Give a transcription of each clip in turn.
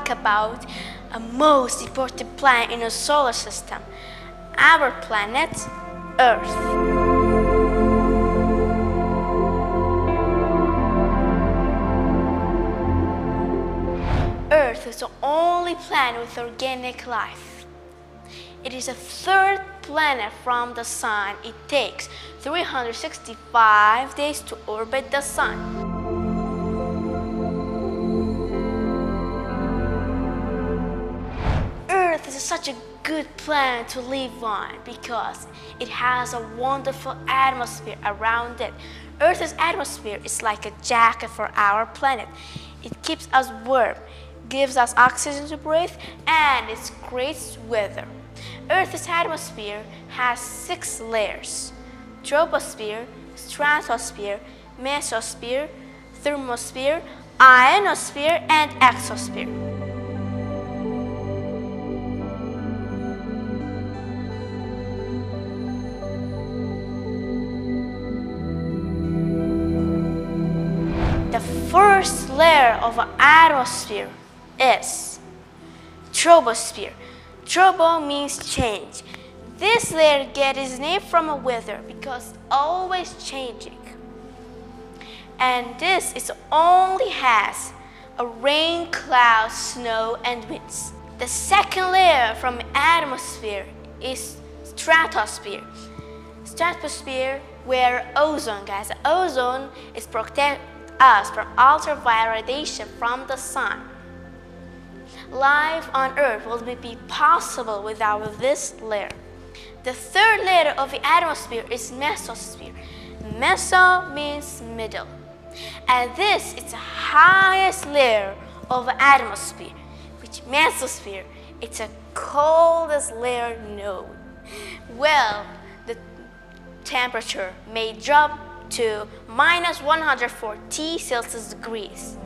talk about a most important planet in the solar system, our planet, Earth. Earth is the only planet with organic life. It is the third planet from the Sun. It takes 365 days to orbit the Sun. Earth is such a good planet to live on because it has a wonderful atmosphere around it. Earth's atmosphere is like a jacket for our planet. It keeps us warm, gives us oxygen to breathe, and it creates weather. Earth's atmosphere has 6 layers: troposphere, stratosphere, mesosphere, thermosphere, ionosphere, and exosphere. The first layer of an atmosphere is troposphere. Tropo means change. This layer gets its name from a weather because it's always changing. And this only has a rain, clouds, snow, and winds. The second layer from the atmosphere is stratosphere. Stratosphere where ozone, guys. Ozone is protect us from ultraviolet radiation from the sun. Life on Earth will be possible without this layer. The third layer of the atmosphere is mesosphere. Meso means middle. And this is the highest layer of the atmosphere, which mesosphere, it's the coldest layer known. Well, the temperature may drop to minus 140 Celsius degrees.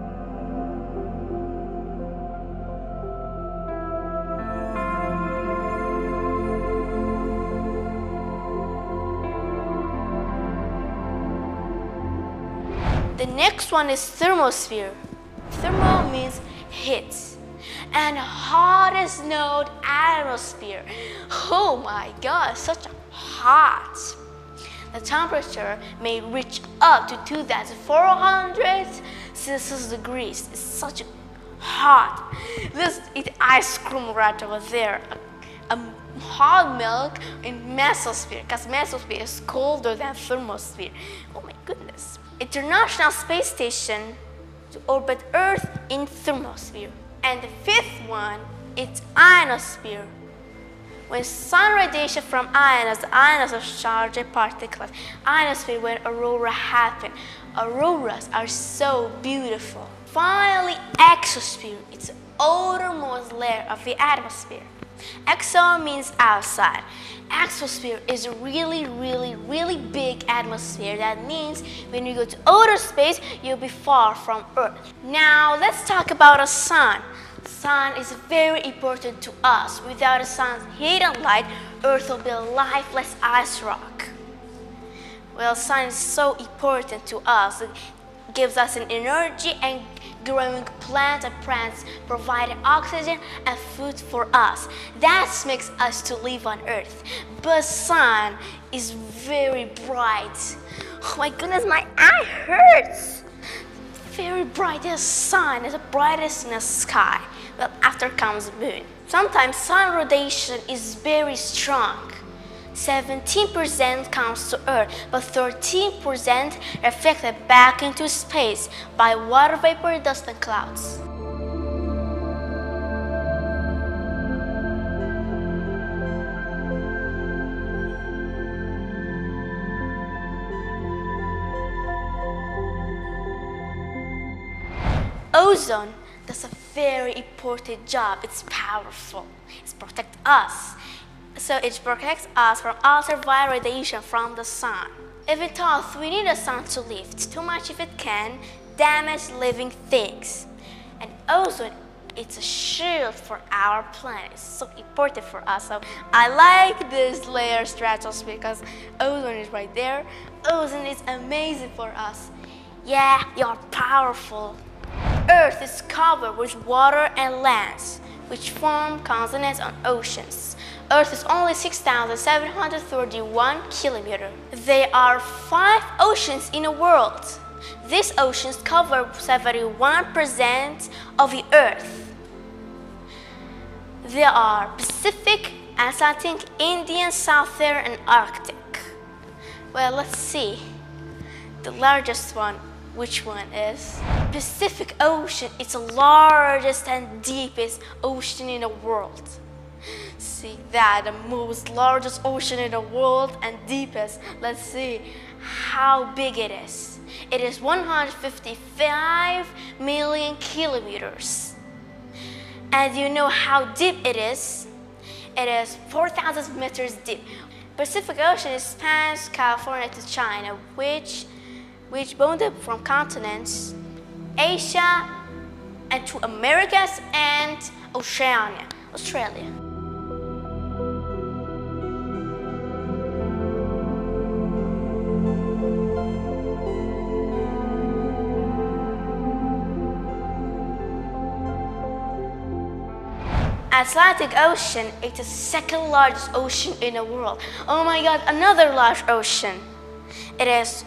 The next one is thermosphere. Thermo means heat. And hottest known atmosphere. Oh my God, such hot. The temperature may reach up to 2,400 Celsius degrees. It's such hot. Let's eat ice cream right over there. A hot milk in mesosphere, because mesosphere is colder than thermosphere. Oh my goodness. International Space Station to orbit Earth in thermosphere. And the fifth one is ionosphere. When sun radiation from the ionos are charged particles. Ionosphere where aurora happen. Auroras are so beautiful. Finally, exosphere. It's the outermost layer of the atmosphere. Exo means outside. Exosphere is a really big atmosphere. That means when you go to outer space, you'll be far from Earth. Now let's talk about the sun. Sun is very important to us. Without the sun's heat and light, Earth will be a lifeless ice rock. Well, sun is so important to us. It gives us an energy and growing plants and plants providing oxygen and food for us. That makes us to live on Earth. But sun is very bright. Oh my goodness, my eye hurts. Very bright. The sun is the brightest in the sky. But after comes the moon. Sometimes sun radiation is very strong. 17% comes to Earth, but 13% reflected back into space by water vapor, dust, and clouds. Ozone does a very important job. It's powerful. It protects us. So it protects us from ultraviolet radiation from the sun. If it thought we need the sun to live, too much if it can damage living things. And ozone, it's a shield for our planet. It's so important for us. So I like this layer stratosphere because ozone is right there. Ozone is amazing for us. Yeah, you're powerful. Earth is covered with water and lands, which form continents and oceans. Earth is only 6,731 kilometers. There are 5 oceans in the world. These oceans cover 71% of the Earth. There are Pacific, Atlantic, Indian, Southern, and Arctic. Well, let's see. The largest one, which one is? Pacific Ocean. It's the largest and deepest ocean in the world. See that, the most largest ocean in the world and deepest. Let's see how big it is. It is 155 million kilometers. And you know how deep it is? It is 4,000 meters deep. Pacific Ocean spans California to China, which bounded from continents Asia and to Americas and Oceania, Australia. Atlantic Ocean is the second largest ocean in the world. Oh my God, another large ocean. It is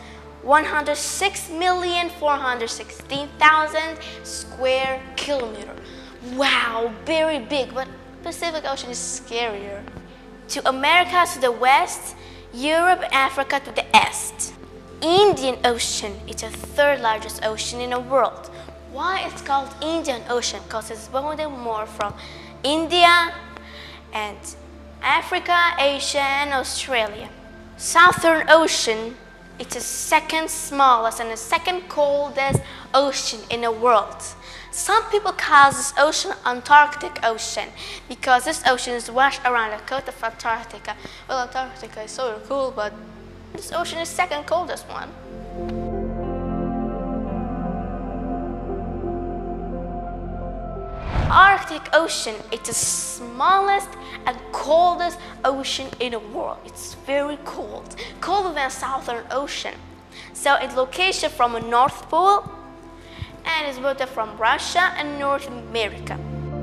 106,416,000 square kilometers. Wow, very big, but Pacific Ocean is scarier. To America to the west, Europe and Africa to the east. Indian Ocean is the third largest ocean in the world. Why it's called Indian Ocean? Because it's bounded more from India and Africa, Asia, and Australia. Southern Ocean is the second smallest and the second coldest ocean in the world. Some people call this ocean Antarctic Ocean because this ocean is washed around the coast of Antarctica. Well, Antarctica is so cool, but this ocean is the second coldest one. Arctic Ocean is the smallest and coldest ocean in the world. It's very cold, colder than Southern Ocean. So it's located from the North Pole and is water from Russia and North America.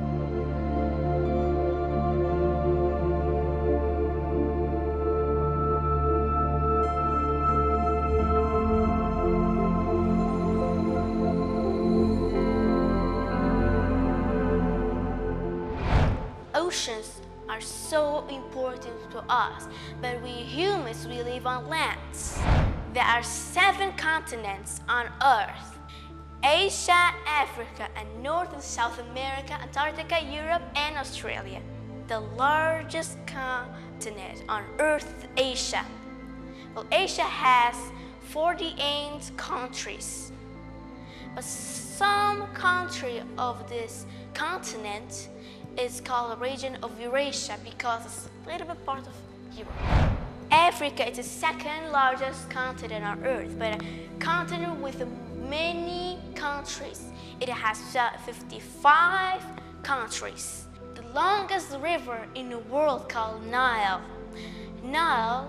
Oceans are so important to us, but we humans, we live on land. There are 7 continents on Earth: Asia, Africa, and North and South America, Antarctica, Europe, and Australia. The largest continent on Earth is Asia. Well, Asia has 48 countries, but some country of this continent is called the region of Eurasia because it's a little bit part of Europe. Africa is the second largest continent on Earth, but a continent with many countries. It has 55 countries. The longest river in the world called Nile. Nile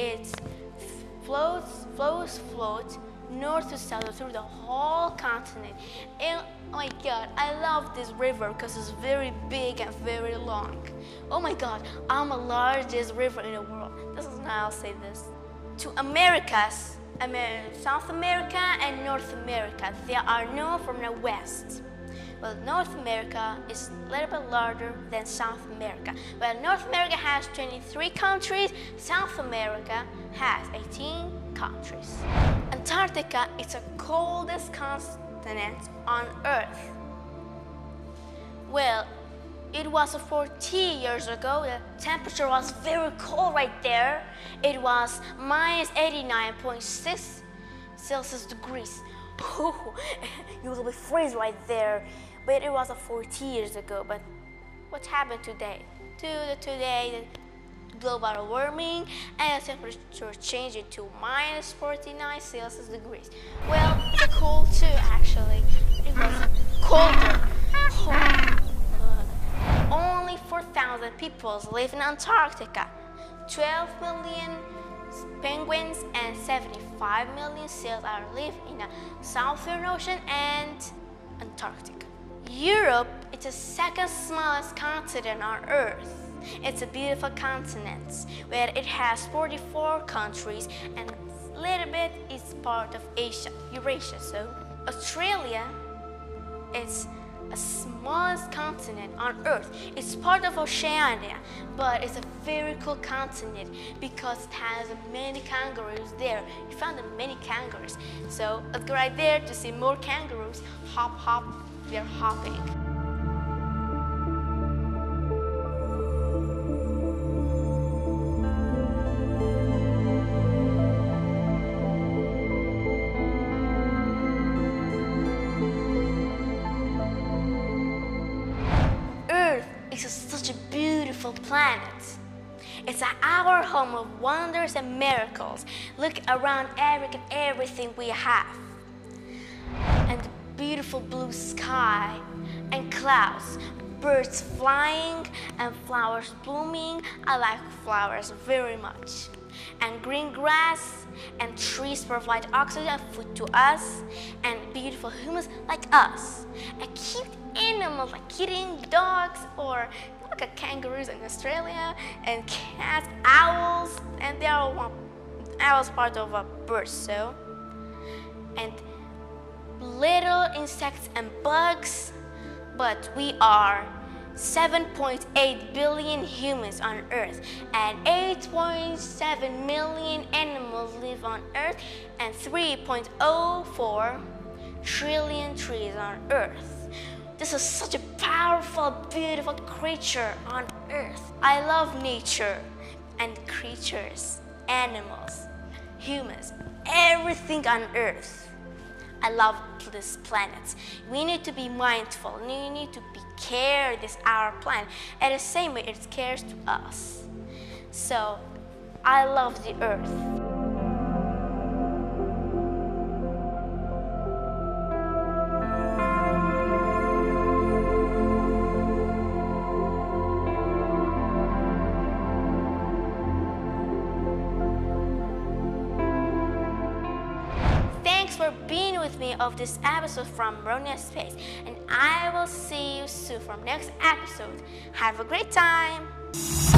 floats north to south through the whole continent. And oh my God, I love this river because it's very big and very long. Oh my God, I'm the largest river in the world. This is how I'll say this. To Americas, South America and North America, they are known from the west. Well, North America is a little bit larger than South America. Well, North America has 23 countries, South America has 18 countries. Antarctica is the coldest continent on Earth. Well, it was 40 years ago. The temperature was very cold right there. It was minus 89.6 Celsius degrees. You will be freezing right there. But it was 40 years ago. But what happened today? Today, the global warming and the temperature changed to minus 49 Celsius degrees. Well, it's cold too, actually. It was colder. Only 4,000 people live in Antarctica. 12 million penguins and 75 million seals are live in the Southern Ocean and Antarctica. Europe is the second smallest continent on Earth. It's a beautiful continent where it has 44 countries and a little bit is part of Asia, Eurasia. So Australia is the smallest continent on Earth. It's part of Oceania, but it's a very cool continent because it has many kangaroos there. You found many kangaroos. So let's go right there to see more kangaroos. Hop, hop, they're hopping. It's such a beautiful planet. It's our home of wonders and miracles. Look around everything we have. And the beautiful blue sky and clouds, birds flying and flowers blooming. I like flowers very much. And green grass and trees provide oxygen and food to us, and beautiful humans like us. And cute animals like kitty, dogs, or look at kangaroos in Australia, and cats, owls, and they are owls part of a bird, so. And little insects and bugs, but we are 7.8 billion humans on Earth, and 8.7 million animals live on Earth, and 3.04 trillion trees on Earth. This is such a powerful, beautiful creature on Earth. I love nature and creatures, animals, humans, everything on Earth. I love this planet. We need to be mindful. We need to care this our planet, and the same way it cares to us. So I love the Earth. Thanks for being with me of this episode from Ronia Space, and I will see you soon from next episode. Have a great time!